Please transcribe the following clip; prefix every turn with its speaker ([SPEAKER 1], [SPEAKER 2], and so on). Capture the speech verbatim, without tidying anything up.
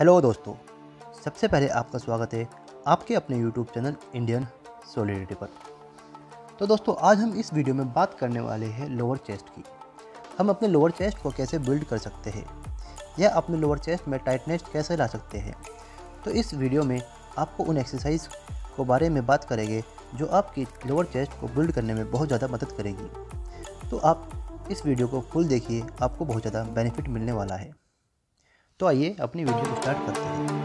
[SPEAKER 1] Hello दोस्तों, सबसे पहले आपका स्वागत है आपके अपने यूट्यूब चैनल इंडियन सॉलिडिटी पर। तो दोस्तों, आज हम इस वीडियो में बात करने वाले हैं लोअर चेस्ट की। हम अपने लोअर चेस्ट को कैसे बिल्ड कर सकते हैं या अपने लोअर चेस्ट में टाइटनेस कैसे ला सकते हैं। तो इस वीडियो में आपको उन एक्सरसाइज को बारे में बात करेंगे जो आपकी लोअर चेस्ट को बिल्ड करने में बहुत ज़्यादा मदद करेगी। तो आप इस वीडियो को फुल देखिए, आपको बहुत ज़्यादा बेनिफिट मिलने वाला है। तो आइए अपनी वीडियो स्टार्ट करते हैं।